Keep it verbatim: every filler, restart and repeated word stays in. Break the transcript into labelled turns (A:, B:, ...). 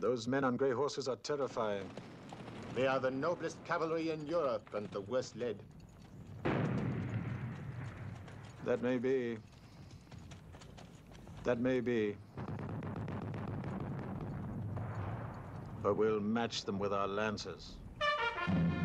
A: Those men on gray horses are terrifying.
B: They are the noblest cavalry in Europe and the worst led.
A: That may be. That may be. But we'll match them with our lancers.